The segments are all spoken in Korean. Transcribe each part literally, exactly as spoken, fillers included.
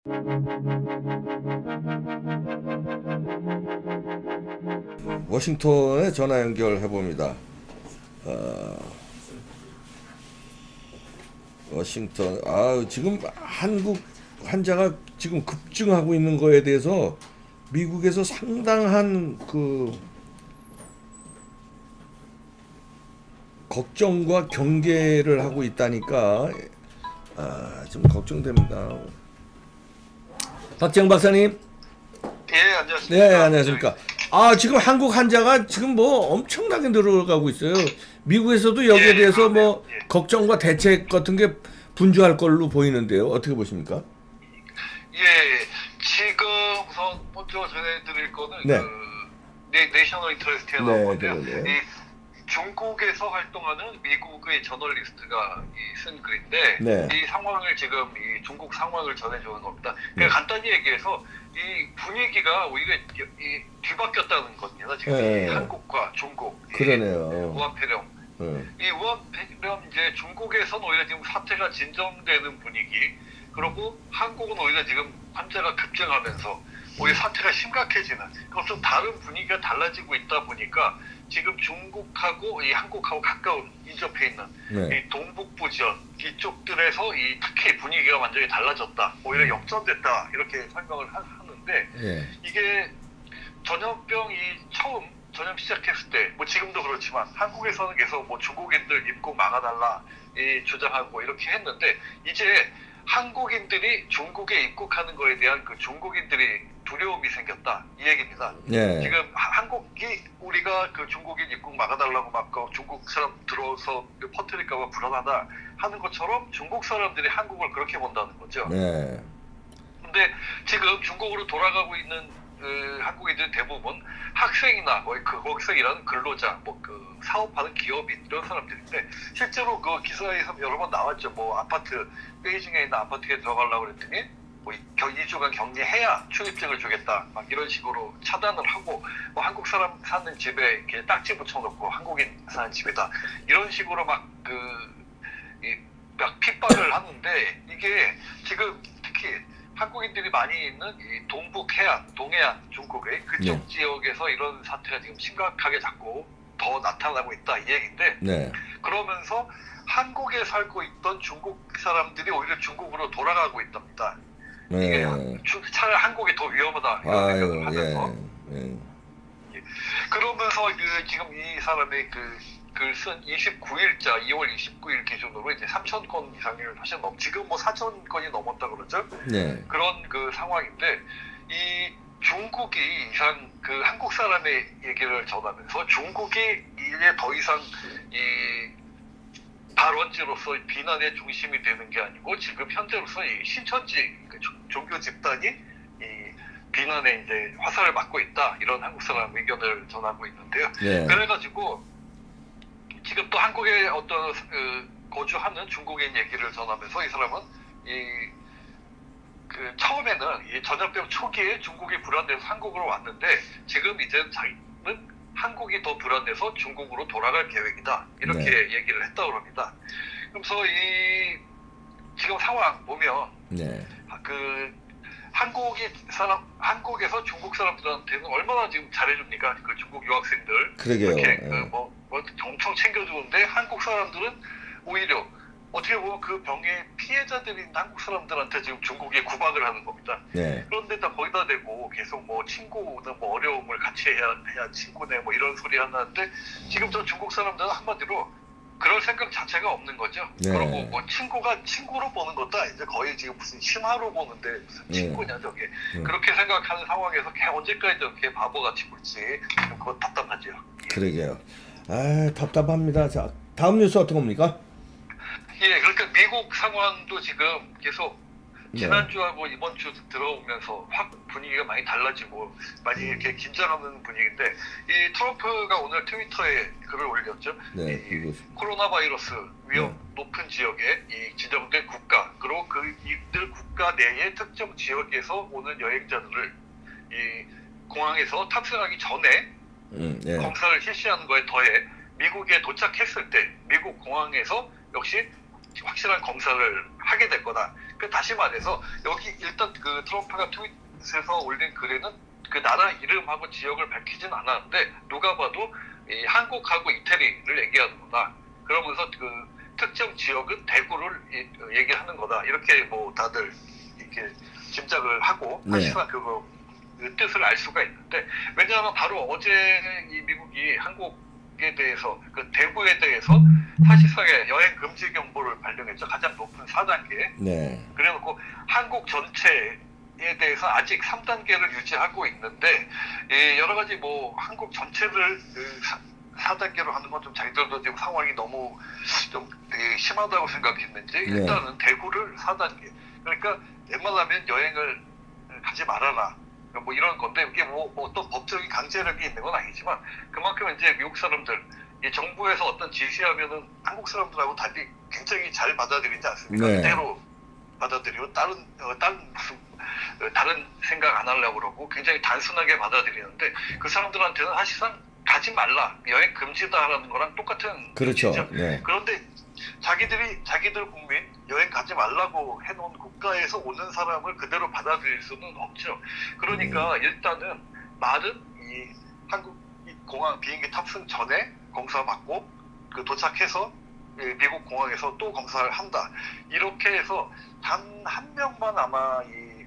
워싱턴에 전화 연결해 봅니다. 어, 워싱턴. 아, 지금 한국 환자가 지금 급증하고 있는 거에 대해서 미국에서 상당한 그 걱정과 경계를 하고 있다니까 아, 좀 걱정됩니다. 박재영 박사님. 예, 안녕하십니까. 네, 안녕하십니까. 아, 지금 한국 환자가 지금 뭐 엄청나게 늘어가고 있어요. 미국에서도 여기에 예, 대해서 뭐 예. 걱정과 대책 같은 게 분주할 걸로 보이는데요. 어떻게 보십니까? 예, 지금 우선 먼저 전해드릴 거는 네. 그 네, 내셔널 인터레스트에 네, 나온 건데요. 네, 네. 이 중국에서 활동하는 미국의 저널리스트가 이 쓴 글인데 네. 이 상황을 지금 이 중국 상황을 전해주는 겁니다. 그러니까 네. 간단히 얘기해서 이 분위기가 오히려 이 뒤바뀌었다는 겁니다. 지금 네. 이 한국과 중국, 그러네요. 이 우한폐렴. 네. 이 우한폐렴 이제 중국에서는 오히려 지금 사태가 진정되는 분위기, 그리고 한국은 오히려 지금 환자가 급증하면서 오히려 사태가 심각해지는, 그럼 좀 다른 분위기가 달라지고 있다 보니까 지금 중국하고 이 한국하고 가까운 인접해 있는 네. 이 동북부 지역 이쪽들에서 이 특히 분위기가 완전히 달라졌다, 오히려 역전됐다 이렇게 설명을 하, 하는데 네. 이게 전염병이 처음 전염 시작했을 때, 뭐 지금도 그렇지만 한국에서는 계속 뭐 중국인들 입국 막아달라 이 주장하고 이렇게 했는데 이제 한국인들이 중국에 입국하는 거에 대한 그 중국인들이 두려움이 생겼다 이 얘기입니다. 네. 지금 한국이 우리가 그 중국인 입국 막아달라고 막 중국 사람 들어서 퍼뜨릴까봐 불안하다 하는 것처럼 중국 사람들이 한국을 그렇게 본다는 거죠. 네. 근데 지금 중국으로 돌아가고 있는 그 한국인들 대부분 학생이나 뭐 그 거기서일하는 근로자, 뭐 그 사업하는 기업인 이런 사람들인데 실제로 그 기사에서 여러 번 나왔죠. 뭐 아파트 베이징에 있는 아파트에 들어가려고 그랬더니 뭐 이 주간 격리해야 출입증을 주겠다 막 이런 식으로 차단을 하고, 뭐 한국 사람 사는 집에 이렇게 딱지 붙여놓고 한국인 사는 집에다 이런 식으로 막 그 막 핍박을 하는데 이게 지금 특히 한국인들이 많이 있는 이 동북 해안, 동해안, 중국의 그쪽 네. 지역에서 이런 사태가 지금 심각하게 자꾸 더 나타나고 있다 이 얘기인데, 네. 그러면서 한국에 살고 있던 중국 사람들이 오히려 중국으로 돌아가고 있답니다. 네. 이게 차라리 한국이 더 위험하다 이런 아유, 생각을 하면서 예. 예. 그러면서 그 지금 이 사람의 그 글 쓴 이십구 일자 이월 이십구일 기준으로 이제 삼천 건 이상을 사실 넘 지금 뭐 사천 건이 넘었다 그러죠. 네. 그런 그 상황인데 이 중국이 이상 그 한국 사람의 얘기를 전하면서 중국이 이제 더 이상 이 발원지로서 비난의 중심이 되는 게 아니고 지금 현재로서 이 신천지 그 종교 집단이 이 비난에 이제 화살을 맞고 있다 이런 한국 사람 의견을 전하고 있는데요. 네. 그래가지고 지금 또 한국에 어떤 그 거주하는 중국인 얘기를 전하면서 이 사람은 이 그 처음에는 이 전염병 초기에 중국이 불안해서 한국으로 왔는데 지금 이제 자기는 한국이 더 불안해서 중국으로 돌아갈 계획이다 이렇게 네. 얘기를 했다고 합니다. 그래서 이 지금 상황 보면 네. 그 한국이 사람 한국에서 중국 사람들한테는 얼마나 지금 잘해줍니까? 그 중국 유학생들 그러게요. 이렇게 예. 그 뭐, 뭐 엄청 챙겨주는데 한국 사람들은 오히려 어떻게 보면 그 병의 피해자들인 한국 사람들한테 지금 중국이 구박을 하는 겁니다. 네. 그런데 다 거기다 대고 계속 뭐 친구는 뭐 어려움을 같이 해야 해야 친구네 뭐 이런 소리 하는데 지금 저 중국 사람들은 한마디로 그럴 생각 자체가 없는 거죠. 네. 그리고 뭐 친구가 친구로 보는 것도 아니죠. 거의 지금 무슨 신하로 보는데 무슨 네. 친구냐 저게. 네. 그렇게 생각하는 상황에서 걔 언제까지 저렇게 바보같이 굴지 그거 답답하죠. 그러게요. 아, 답답합니다. 자, 다음 뉴스 어떤 겁니까? 예, 그러니까 미국 상황도 지금 계속 네. 지난주하고 이번 주 들어오면서 확 분위기가 많이 달라지고 많이 이렇게 긴장하는 분위기인데 이 트럼프가 오늘 트위터에 글을 올렸죠. 네, 이 이거- 코로나 바이러스 위험 네. 높은 지역에 이 지정된 국가 그리고 그 이들 국가 내의 특정 지역에서 오는 여행자들을 이 공항에서 탑승하기 전에 음, 예. 검사를 실시하는 거에 더해 미국에 도착했을 때 미국 공항에서 역시 확실한 검사를 하게 될 거다. 그 다시 말해서 여기 일단 그 트럼프가 트윗에서 올린 글에는 그 나라 이름하고 지역을 밝히진 않았는데 누가 봐도 이 한국하고 이태리를 얘기하는 거다. 그러면서 그 특정 지역은 대구를 이, 얘기하는 거다. 이렇게 뭐 다들 이렇게 짐작을 하고 네. 사실상 그거 그 뜻을 알 수가 있는데 왜냐하면 바로 어제 이 미국이 한국에 대해서 그 대구에 대해서 사실상의 여행 금지 경보를 발령했죠. 가장 높은 사 단계. 네. 그래놓고 한국 전체에 대해서 아직 삼 단계를 유지하고 있는데 예, 여러 가지 뭐 한국 전체를 그 사 단계로 하는 건 좀 자기들도 지금 상황이 너무 좀 예, 심하다고 생각했는지 네. 일단은 대구를 사 단계. 그러니까 웬만하면 여행을 가지 말아라. 뭐 이런 건데 이게 뭐, 뭐 어떤 법적인 강제력이 있는 건 아니지만 그만큼 이제 미국 사람들 이 정부에서 어떤 지시하면은 한국 사람들하고 달리 굉장히 잘 받아들이지 않습니까? 네. 그대로 받아들이고 다른 어, 다른 무슨 어, 다른 생각 안 하려고 그러고 굉장히 단순하게 받아들이는데 그 사람들한테는 사실상 가지 말라 여행 금지다라는 거랑 똑같은 그렇죠. 뜻이죠. 네. 그런데 자기들이 자기들 국민 여행 가지 말라고 해놓은 국가에서 오는 사람을 그대로 받아들일 수는 없죠. 그러니까 음. 일단은 말은 이 한국 이 공항 비행기 탑승 전에 검사 받고 그 도착해서 미국 공항에서 또 검사를 한다. 이렇게 해서 단 한 명만 아마 이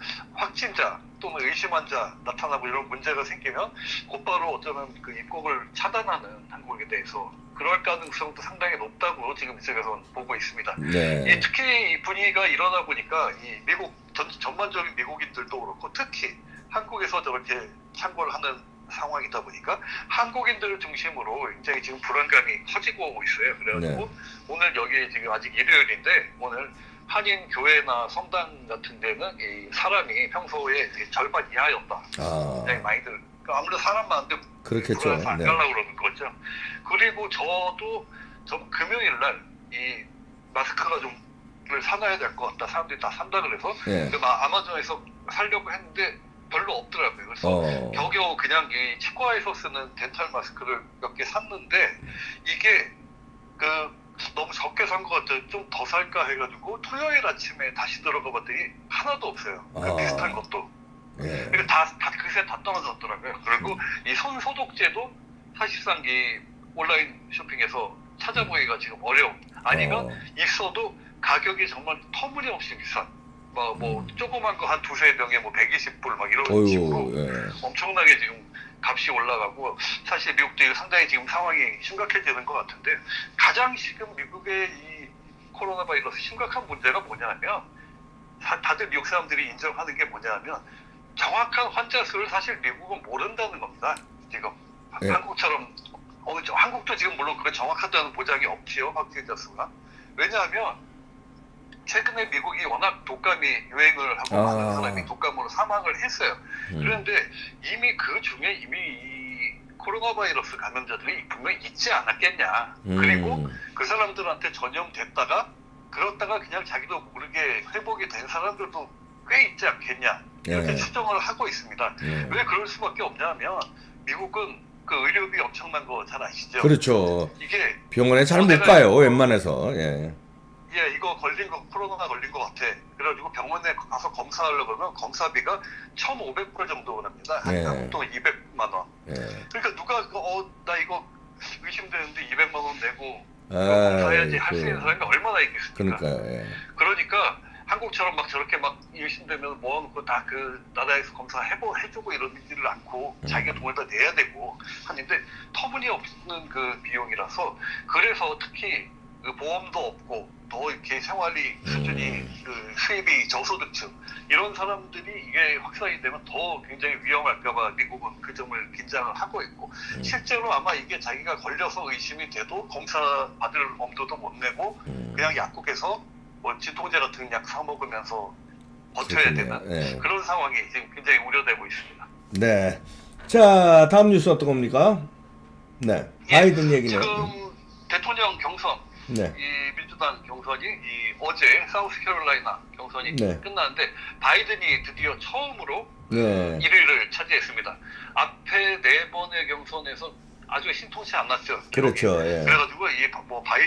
확진자 또는 의심 환자 나타나고 이런 문제가 생기면 곧바로 어쩌면 그 입국을 차단하는 한국에 대해서 그럴 가능성도 상당히 높다고 지금 이쪽에서는 보고 있습니다. 네. 이 특히 이 분위기가 일어나 보니까 이 미국 전, 전반적인 미국인들도 그렇고 특히 한국에서 저렇게 창궐 하는 상황이다 보니까 한국인들을 중심으로 굉장히 지금 불안감이 커지고 있어요. 그래가지고 네. 오늘 여기 지금 아직 일요일인데 오늘 한인 교회나 성당 같은 데는 이 사람이 평소에 절반 이하였다. 아. 굉장히 많이들 그러니까 아무래도 사람 많은데 그렇겠죠. 불안해서 안 네. 가려고 그러는 거죠. 그리고 저도 저 금요일 날 이 마스크가 좀 사놔야 될 것 같다. 사람들이 다 산다 그래서 네. 그 막 아마존에서 사려고 했는데 별로 없더라고요. 그래서 어. 겨우겨우 그냥 이 치과에서 쓰는 덴탈 마스크를 몇 개 샀는데 이게 그 너무 적게 산 것 같아요. 좀 더 살까 해가지고 토요일 아침에 다시 들어가 봤더니 하나도 없어요. 그 아. 비슷한 것도. 예. 그러니까 다, 다 그새 다 떨어졌더라고요. 그리고 이 손 소독제도 사실상 이 온라인 쇼핑에서 찾아보기가 지금 어려워. 아니면 어. 있어도 가격이 정말 터무니없이 비싼. 뭐, 뭐 음. 조그만 거 한 두세 병에 뭐 백이십 불 막 이런 어휴, 식으로 예. 엄청나게 지금 값이 올라가고 사실 미국도 상당히 지금 상황이 심각해지는 것 같은데 가장 지금 미국의 이 코로나 바이러스 심각한 문제가 뭐냐면 다, 다들 미국 사람들이 인정하는 게 뭐냐면 정확한 환자 수를 사실 미국은 모른다는 겁니다. 지금 예. 한국처럼 어, 저 한국도 지금 물론 그게 정확하다는 보장이 없지요. 확진자 수가. 왜냐하면 최근에 미국이 워낙 독감이 유행을 하고 아. 많은 사람이 독감으로 사망을 했어요. 음. 그런데 이미 그 중에 이미 이 코로나 바이러스 감염자들이 분명히 있지 않았겠냐. 음. 그리고 그 사람들한테 전염됐다가 그렇다가 그냥 자기도 모르게 회복이 된 사람들도 꽤 있지 않겠냐. 이렇게 예. 추정을 하고 있습니다. 예. 왜 그럴 수밖에 없냐면 미국은 그 의료비 엄청난 거 잘 아시죠? 그렇죠. 이게 병원에 잘 못 내가 가요. 이거- 웬만해서. 예. 예, 이거 걸린 거, 코로나 걸린 것 같아. 그래가지고 병원에 가서 검사하려고 그러면 검사비가 천오백 불 정도 납니다. 한 네. 한국돈 이백만 원. 예. 그러니까 누가, 그, 어, 나 이거 의심되는데 이백만 원 내고 아, 검사해야지 할 수 있는 그, 사람이 얼마나 있겠습니까? 그러니까요. 예. 그러니까 한국처럼 막 저렇게 막 의심되면 모아놓고 다 그 나라에서 검사해보, 해주고 이러지를 않고 음. 자기가 돈을 다 내야 되고 하는데 터무니없는 그 비용이라서 그래서 특히 그 보험도 없고 더 이렇게 생활이 수준이 음. 그 수입이 저소득층 이런 사람들이 이게 확산이 되면 더 굉장히 위험할까봐 미국은 그 점을 긴장을 하고 있고 음. 실제로 아마 이게 자기가 걸려서 의심이 돼도 검사 받을 엄두도 못 내고 음. 그냥 약국에서 뭐 진통제 같은 약 사 먹으면서 버텨야 그렇군요. 되는 예. 그런 상황이 지금 굉장히 우려되고 있습니다. 네. 자, 다음 뉴스 어떤 겁니까? 네. 예, 바이든 얘기는. 지금 대통령 경선 네. 이 민주당 경선이 이 어제 사우스캐롤라이나 경선이 네. 끝났는데 바이든이 드디어 처음으로 네. 일 위를 차지했습니다. 앞에 네 번의 경선에서 아주 신통치 않았죠. 그렇죠. 예. 그래가지고 이 뭐 바이든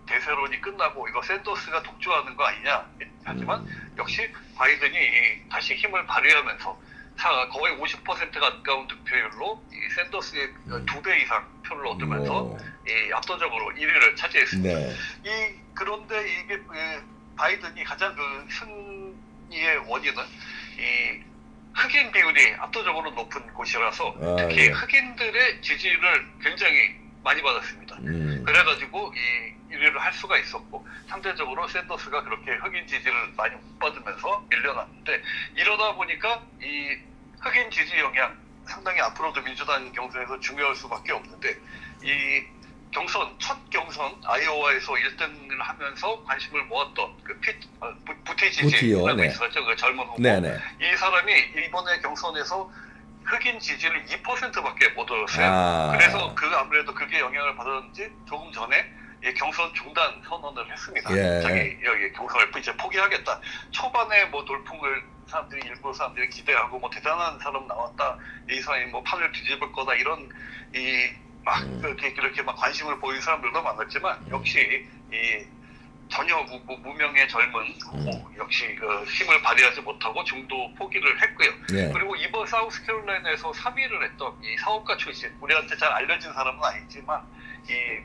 대세론이 끝나고 이거 샌더스가 독주하는 거 아니냐. 하지만 음. 역시 바이든이 다시 힘을 발휘하면서 거의 오십 퍼센트 가까운 득표율로 이 샌더스의 음. 두 배 이상 표를 얻으면서 오. 이 압도적으로 일 위를 차지했습니다. 네. 이 그런데 이게 그 바이든이 가장 그 승리의 원인은 이 흑인 비율이 압도적으로 높은 곳이라서 아, 특히 예. 흑인들의 지지를 굉장히 많이 받았습니다. 음. 그래가지고 이 일 위를 할 수가 있었고 상대적으로 샌더스가 그렇게 흑인 지지를 많이 못 받으면서 밀려났는데 이러다 보니까 이 흑인 지지 영향 상당히 앞으로도 민주당 경선에서 중요할 수밖에 없는데 이 경선 첫 경선 아이오와에서 일 등을 하면서 관심을 모았던 그 피, 어, 부티지지라고 네. 있었죠. 그 젊은 후보. 네네. 이 사람이 이번에 경선에서 흑인 지지를 이 퍼센트밖에 못 얻었어요. 아. 그래서 그 아무래도 그게 영향을 받았는지 조금 전에 이 경선 중단 선언을 했습니다. 예. 자기 여기 경선을 이제 포기하겠다. 초반에 뭐 돌풍을 사람들이 일부 사람들이 기대하고 뭐 대단한 사람 나왔다. 이 사람이 뭐 판을 뒤집을 거다 이런 이 막 음. 이렇게 이렇게 막 관심을 보인 사람들도 많았지만 역시 이 전혀 무, 무, 무명의 젊은 후보 음. 역시 그 힘을 발휘하지 못하고 중도 포기를 했고요. 예. 그리고 이번 사우스캐롤라이나에서 삼 위를 했던 이 사업가 출신 우리한테 잘 알려진 사람은 아니지만 이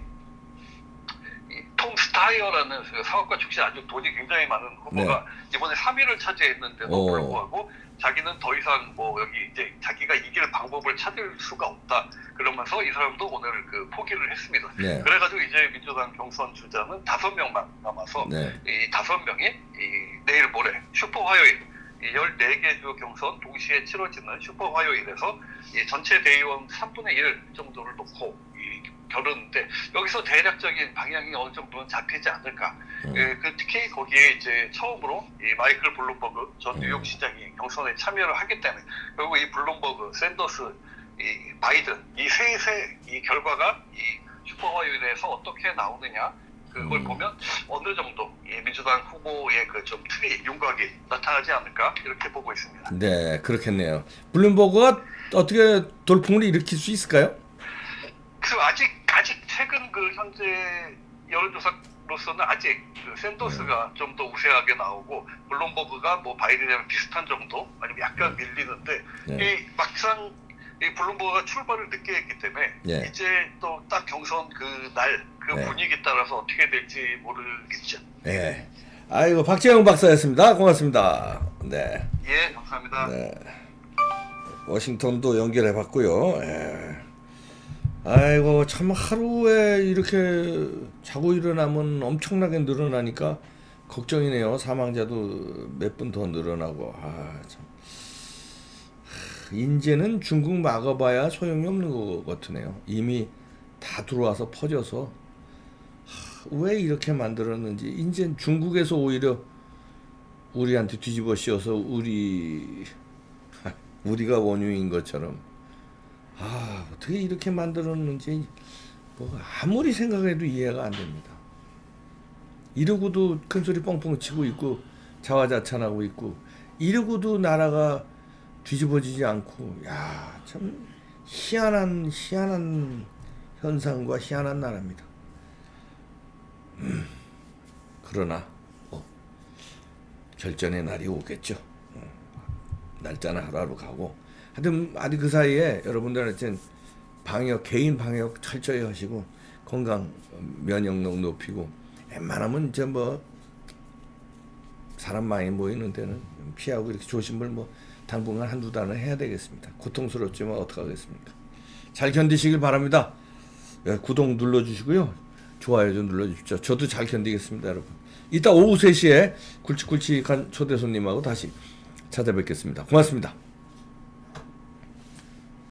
톰 스타이어라는 그 사업가 출신 아주 돈이 굉장히 많은 후보가 네. 이번에 삼 위를 차지했는데도 오. 불구하고 자기는 더 이상 뭐 여기 이제 자기가 이길 방법을 찾을 수가 없다. 그러면서 이 사람도 오늘 그 포기를 했습니다. 네. 그래가지고 이제 민주당 경선 주자는 다섯 명만 남아서 네. 이 다섯 명이 이 내일 모레 슈퍼 화요일 이 열네 개 주 경선 동시에 치러지는 슈퍼 화요일에서 이 전체 대의원 삼분의 일 정도를 놓고 이 겨루는데 여기서 대략적인 방향이 어느 정도는 잡히지 않을까. 음. 예, 그 특히 거기에 이제 처음으로 이 마이클 블룸버그 전 음. 뉴욕시장이 경선에 참여를 하기 때문에 그리고 이 블룸버그, 샌더스, 이 바이든 이 셋의 이 결과가 이 슈퍼 화요일에서 어떻게 나오느냐 그걸 음. 보면 어느 정도 이 민주당 후보의 그 좀 틀이 윤곽이 나타나지 않을까 이렇게 보고 있습니다. 네, 그렇겠네요. 블룸버그가 어떻게 돌풍을 일으킬 수 있을까요? 그 아직 아직 최근 그 현재 여론조사로서는 아직 그 샌더스가 좀 더 우세하게 나오고 블룸버그가 뭐 바이든이랑 비슷한 정도 아니면 약간 밀리는데 네. 이 막상 이 블룸버그가 출발을 늦게 했기 때문에 네. 이제 또 딱 경선 그 날 그 네. 분위기 따라서 어떻게 될지 모르겠죠. 네. 아이고 박재영 박사였습니다. 고맙습니다. 네. 예, 감사합니다. 네. 워싱턴도 연결해봤고요. 예. 아이고 참 하루에 이렇게 자고 일어나면 엄청나게 늘어나니까 걱정이네요. 사망자도 몇 분 더 늘어나고. 아, 참. 이제는 중국 막아봐야 소용이 없는 것 같으네요. 이미 다 들어와서 퍼져서 하, 왜 이렇게 만들었는지 이제 중국에서 오히려 우리한테 뒤집어 씌워서 우리 우리가 원흉인 것처럼 아 어떻게 이렇게 만들었는지 뭐 아무리 생각해도 이해가 안 됩니다. 이러고도 큰소리 뻥뻥 치고 있고 자화자찬하고 있고 이러고도 나라가 뒤집어지지 않고 야 참 희한한 희한한 현상과 희한한 나라입니다. 음, 그러나 뭐 결전의 날이 오겠죠. 어, 날짜는 하루하루 가고 하여튼 아직 그 사이에 여러분들한테는 방역 개인 방역 철저히 하시고 건강 면역력 높이고 웬만하면 이제 뭐 사람 많이 모이는 데는 피하고 이렇게 조심을 뭐 당분간 한두 달은 해야 되겠습니다. 고통스럽지만 어떡하겠습니까. 잘 견디시길 바랍니다. 예, 구독 눌러주시고요. 좋아요 좀 눌러주십시오. 저도 잘 견디겠습니다, 여러분. 이따 오후 세 시에 굵직굵직한 초대 손님하고 다시 찾아뵙겠습니다. 고맙습니다.